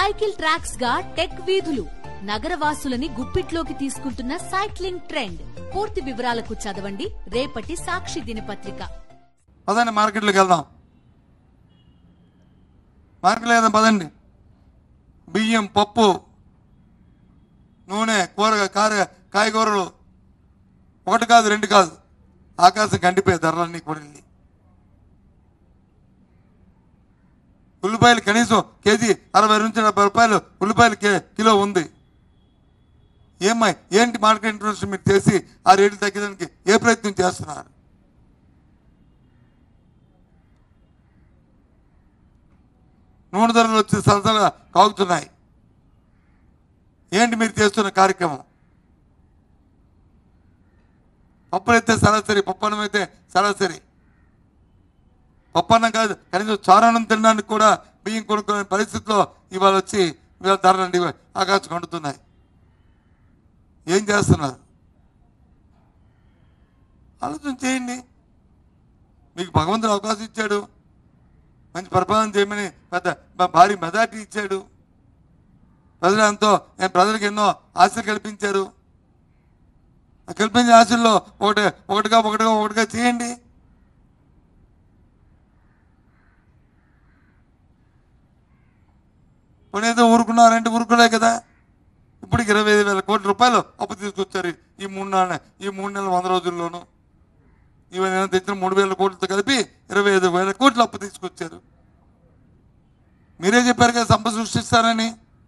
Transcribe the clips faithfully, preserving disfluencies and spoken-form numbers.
Cycle tracks గా tech వీధులు నగరవాసులని గుప్పిట్లోకి తీసుకుంటున్న సైక్లింగ్ ట్రెండ్. పూర్తి వివరాలకు చదవండి రేపటి సాక్షి దినపత్రిక. పదండి మార్కెట్లోకి వెళ్దాం. మార్కెట్లో వెళ్దాం పదండి. బియ్యం, పప్పు, నూనె, కూరగా కార కాయగూరలు ఒకటి కాదు రెండు కాదు ఆకాశం కండిపోయే ధరలన్నీ కూడా వెళ్ళి. ఉల్లిపాయలు కనీసం కేజీ అరవై నుంచి డెబ్బై రూపాయలు ఉల్లిపాయలు కిలో ఉంది. ఏమై ఏంటి మార్కెట్ ఇంట్రెస్ట్ మీరు చేసి ఆ రేట్లు తగ్గడానికి ఏ ప్రయత్నం చేస్తున్నారు? నూనె ధరలు వచ్చి సరసగా కాగుతున్నాయి. ఏంటి మీరు చేస్తున్న కార్యక్రమం? పప్పులు అయితే సరాసరి, పప్పన్నం అయితే సరాసరి. పప్పన్నం కాదు కనీసం చారణం తినడానికి కూడా బియ్యం కొనుక్కునే పరిస్థితిలో ఇవాళ వచ్చి ఇవాళ ధరలండి ఆకాశం కండుతున్నాయి. ఏం చేస్తున్నారు? ఆలోచన చేయండి. మీకు భగవంతుడు అవకాశం ఇచ్చాడు, మంచి పరిపాలన చేయమని పెద్ద భారీ మెజార్టీ ఇచ్చాడు. ప్రజలు ఎంతో ప్రజలకు ఎన్నో ఆశలు కల్పించారు. కల్పించిన ఆశల్లో ఒకటి ఒకటిగా ఒకటిగా ఒకటిగా చేయండి. కొనేదో ఊరుకున్నారంటే ఊరుకునే కదా. ఇప్పటికి ఇరవై ఐదు వేల కోట్ల రూపాయలు అప్పు తీసుకొచ్చారు ఈ మూడు నెలల ఈ మూడు నెలల వంద రోజుల్లోనూ. ఇవన్నీ తెచ్చిన మూడు వేల కోట్లతో కలిపి ఇరవై ఐదు వేల కోట్లు అప్పు తీసుకొచ్చారు. మీరే చెప్పారు కదా సంపద సృష్టిస్తారని.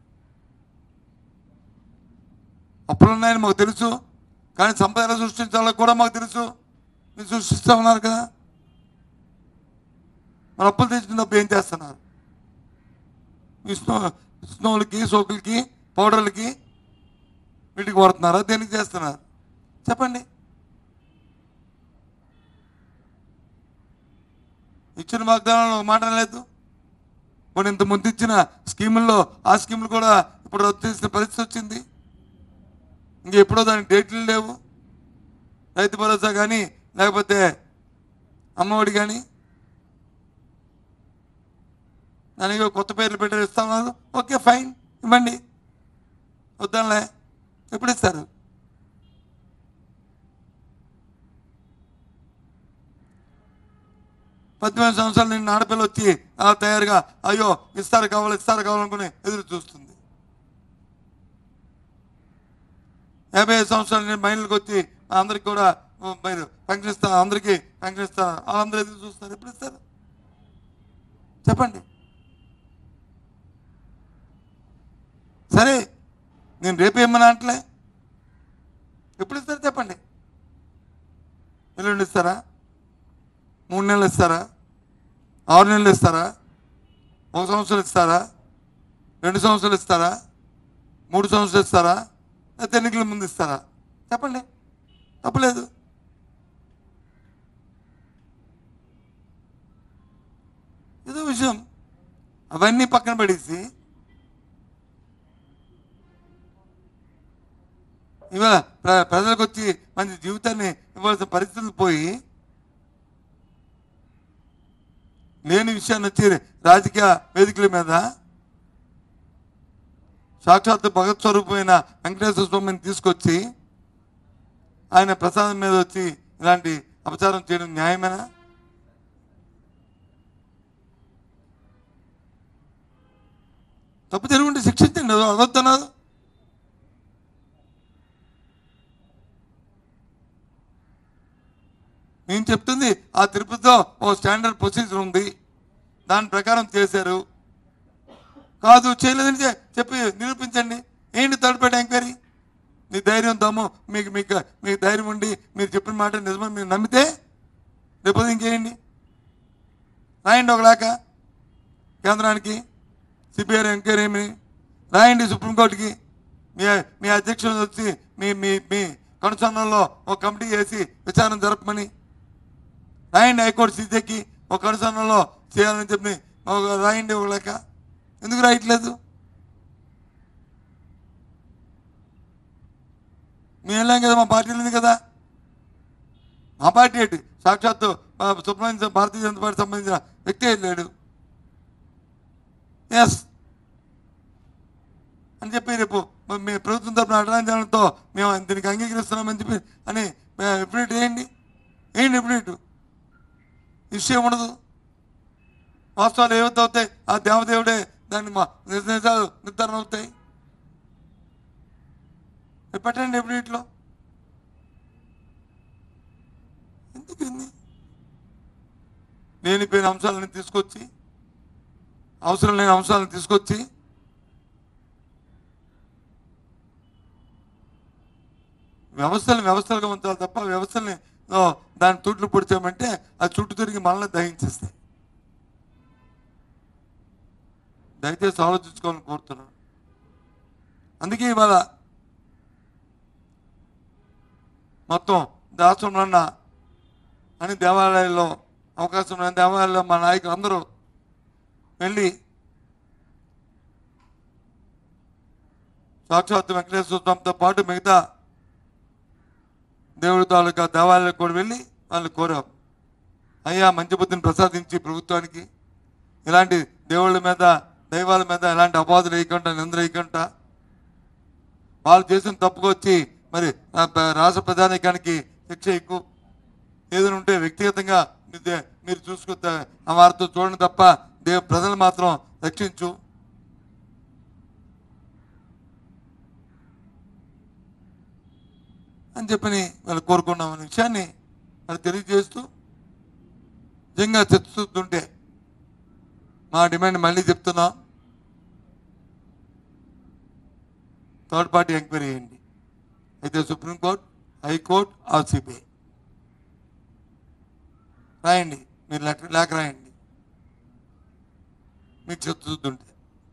అప్పులు ఉన్నాయని మాకు తెలుసు, కానీ సంపద ఎలా సృష్టించాలో కూడా మాకు తెలుసు. మీరు సృష్టిస్తూ ఉన్నారు కదా. మరి అప్పులు తెచ్చినప్పుడు ఏం చేస్తున్నారు? స్నో స్నోలకి సోకులకి పౌడర్లకి వీటికి వాడుతున్నారా? దేనికి చేస్తున్నారు చెప్పండి? ఇచ్చిన వాగ్దానంలో మాట లేదు. కొన్ని ఇంత ముందు ఇచ్చిన స్కీముల్లో ఆ స్కీములు కూడా ఇప్పుడు రద్దు చేసిన పరిస్థితి వచ్చింది. ఇంక ఎప్పుడో దానికి డేట్లు లేవు. రైతు భరోసా కానీ లేకపోతే అమ్మఒడి కానీ దానికి కొత్త పేర్లు పెట్టి ఇస్తా ఉన్నారు. ఓకే ఫైన్, ఇవ్వండి, వద్దాంలే. ఎప్పుడు ఇస్తారు? పద్దెనిమిది సంవత్సరాలు నిన్న ఆడపిల్ల వచ్చి అలా తయారుగా అయ్యో ఇస్తారు కావాలి ఇస్తారు కావాలనుకుని ఎదురు చూస్తుంది. యాభై ఐదు సంవత్సరాలు నేను మహిళలకు వచ్చి అందరికి కూడా మీరు పెన్షన్ ఇస్తారు, అందరికీ పెన్షన్ ఇస్తారు, వాళ్ళందరూ ఎదురు చూస్తారు. ఎప్పుడు ఇస్తారు చెప్పండి? సరే నేను రేపు ఏమన్నా అంటలే, ఎప్పుడు ఇస్తారు చెప్పండి? ఎల్లుండి ఇస్తారా? మూడు నెలలు ఇస్తారా? ఆరు నెలలు ఇస్తారా? ఒక సంవత్సరం ఇస్తారా? రెండు సంవత్సరాలు ఇస్తారా? మూడు సంవత్సరాలు ఇస్తారా? లేకపోతే ఎన్నికల ముందు ఇస్తారా? చెప్పండి, తప్పలేదు. ఏదో విషయం అవన్నీ పక్కన పడేసి ఇవాళ ప్ర ప్రజలకు వచ్చి మంచి జీవితాన్ని ఇవ్వాల్సిన పరిస్థితులు పోయి లేని విషయాన్ని వచ్చి రాజకీయ వేదికల మీద సాక్షాత్తు భగత్ స్వరూపమైన వెంకటేశ్వర స్వామిని తీసుకొచ్చి ఆయన ప్రసాదం మీద వచ్చి ఇలాంటి అపచారం చేయడం న్యాయమేనా? తప్పు జరుగుంటే శిక్షించండి, అదొద్దన్నారు. నేను చెప్తుంది ఆ తిరుపతిలో ఓ స్టాండర్డ్ ప్రొసీజర్ ఉంది, దాని ప్రకారం చేశారు. కాదు చేయలేదని చెప్పి నిరూపించండి. ఏంటి థర్డ్ పార్టీ ఎంక్వైరీ? మీ ధైర్యం దమ్ము మీకు మీకు మీకు ధైర్యం ఉండి మీరు చెప్పిన మాట నిజమని మీరు నమ్మితే రేపు ఇంకేయండి, రాయండి ఒకలాక కేంద్రానికి, సిబిఐ ఎంక్వైరీ ఏమి రాయండి, సుప్రీంకోర్టుకి. మీ మీ అధ్యక్షుడు వచ్చి మీ మీ మీ కనుసన్నల్లో ఒక కమిటీ చేసి విచారణ జరపమని రాయండి. హైకోర్టు సీజేకి ఒక కనుసన్నల్లో చేయాలని చెప్పి రాయండి ఒకలాక. ఎందుకు రాయట్లేదు? మేము వెళ్ళాం కదా, మా పార్టీ ఉంది కదా. మా పార్టీ ఏంటి? సాక్షాత్తు సుబ్రహ్మణ్య భారతీయ జనతా పార్టీ సంబంధించిన వ్యక్తి వెళ్ళాడు. ఎస్ అని చెప్పి రేపు మీ ప్రభుత్వం తరపున అడ్రాంజనంతో మేము దీనికి అంగీకరిస్తున్నామని చెప్పి అని ఎఫిడేట్ వేయండి ఏంటి ఎఫిడేట్ విషయం ఉండదు. వాస్తవాలు ఏవైతే అవుతాయి ఆ దేవదేవుడే దాన్ని మా నిజాలు నిర్ధారణ అవుతాయి. పెట్టండి ఎఫిడేట్లో. ఎందుకు లేనిపోయిన అంశాలను తీసుకొచ్చి అవసరం లేని అంశాలను తీసుకొచ్చి వ్యవస్థలను వ్యవస్థలుగా ఉంచాలి తప్ప వ్యవస్థల్ని దాని తుట్లు పొడిచామంటే ఆ చుట్టూ తిరిగి మనల్ని దహించేస్తాయి. దయచేసి ఆలోచించుకోవాలని కోరుతున్నాను. అందుకే ఇవాళ మొత్తం దాసోమన్న అని దేవాలయాల్లో అవకాశం ఉన్న దేవాలయాల్లో మా నాయకులు అందరూ వెళ్ళి సాక్షాత్ వెంకటేశ్వర స్వామితో పాటు మిగతా దేవుడి తాలూకా దేవాలయాలకు కూడా వెళ్ళి వాళ్ళు కోరాం, అయ్యా మంచి బుద్ధిని ప్రసాదించి ప్రభుత్వానికి ఇలాంటి దేవుళ్ళ మీద దైవాల మీద ఎలాంటి అపాధులు వేయకుండా నిందలు వేయకుండా వాళ్ళు చేసిన తప్పుకొచ్చి మరి రాష్ట్ర ప్రధానికానికి శిక్ష ఎక్కువ ఏదైనా ఉంటే వ్యక్తిగతంగా మీరు చూసుకుంటే ఆ వారితో చూడండి తప్ప దేవ ప్రజలు మాత్రం రక్షించు. అని చెప్పని వాళ్ళు కోరుకున్నామనే విషయాన్ని వాళ్ళు తెలియజేస్తూ నిజంగా చర్చిస్తుంటే మా డిమాండ్ మళ్ళీ చెప్తున్నాం, థర్డ్ పార్టీ ఎంక్వైరీ చేయండి. అయితే సుప్రీంకోర్టు, హైకోర్టు, ఆర్ సిబిఐ రాయండి, మీరు లెటర్ లేఖ రాయండి మీకు చదువుతుంటే.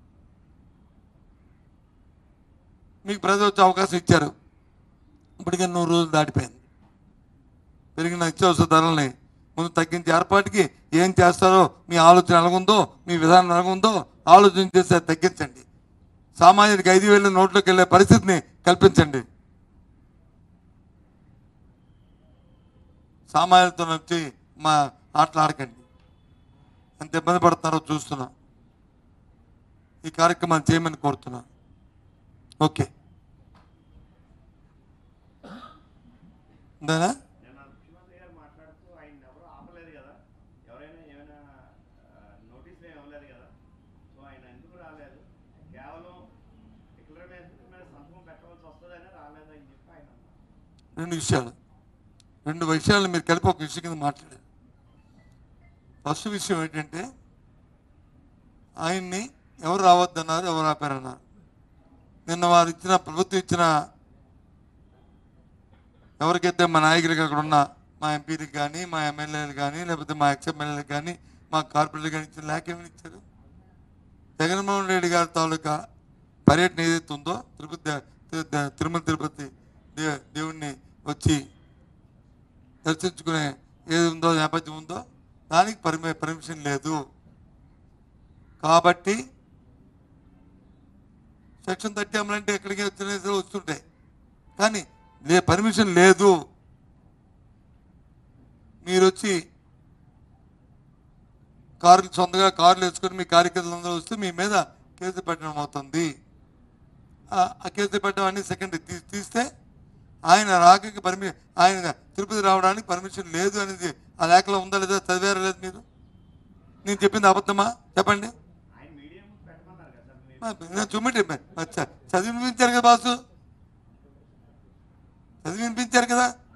మీకు ప్రజలు వచ్చే అవకాశం ఇచ్చారు, ఇప్పటికే నూరు రోజులు దాటిపోయింది. పెరిగిన నిత్యావసర ధరల్ని ముందు తగ్గించే ఏర్పాటుకి ఏం చేస్తారో మీ ఆలోచన ఎలాగుందో మీ విధానం ఎలాగుందో ఆలోచన చేస్తే తగ్గించండి. సామాన్యుడికి ఐదు వేల నోట్లోకి వెళ్ళే పరిస్థితిని కల్పించండి. సామాన్యులతో వచ్చి మా ఆటలు ఆడకండి. ఎంత ఇబ్బంది పడుతున్నారో చూస్తున్నాం. ఈ కార్యక్రమాన్ని చేయమని కోరుతున్నాను. ఓకే అంతేనా? రెండు విషయాలు రెండు విషయాలు మీరు కలిపి ఒక విషయం కింద మాట్లాడారు. ఫస్ట్ విషయం ఏంటంటే ఆయన్ని ఎవరు రావద్దన్నారు, ఎవరు ఆపారన్నారు. నిన్న వారు ఇచ్చిన ప్రభుత్వం ఇచ్చిన ఎవరికైతే మా నాయకులకి అక్కడ ఉన్న మా ఎంపీలకు కానీ మా ఎమ్మెల్యేలు కానీ లేకపోతే మా ఎక్స్ ఎమ్మెల్యేలకు కానీ మా కార్పొరేట్లు కానీ ఇచ్చిన లేఖ ఏమని ఇచ్చారు? జగన్మోహన్ రెడ్డి గారి తాలూకా పర్యటన ఏదైతే ఉందో తిరుపతి తిరుమల తిరుపతి దే దేవుణ్ణి వచ్చి దర్శించుకునే ఏది ఉందో నేపథ్యం ఉందో దానికి పర్మి పర్మిషన్ లేదు. కాబట్టి సెక్షన్ థర్టీ అమలంటే ఎక్కడికి వచ్చిన వస్తుంటాయి కానీ లే పర్మిషన్ లేదు. మీరు వచ్చి కార్లు సొంతగా కార్లు వేసుకొని మీ కార్యకర్తలందరూ వస్తే మీ మీద కేసు పెట్టడం అవుతుంది. ఆ కేసు పెట్టడం అన్ని సెకండరీ తీ తీస్తే ఆయన రాకకి పర్మి ఆయన తిరుపతి రావడానికి పర్మిషన్ లేదు అనేది ఆ లేఖలో ఉందా లేదా? చదివారా లేదు మీరు? నేను చెప్పింది అబద్ధమా చెప్పండి. చూడండి చదివి వినిపించారు కదా బాసు, చదివి వినిపించారు కదా.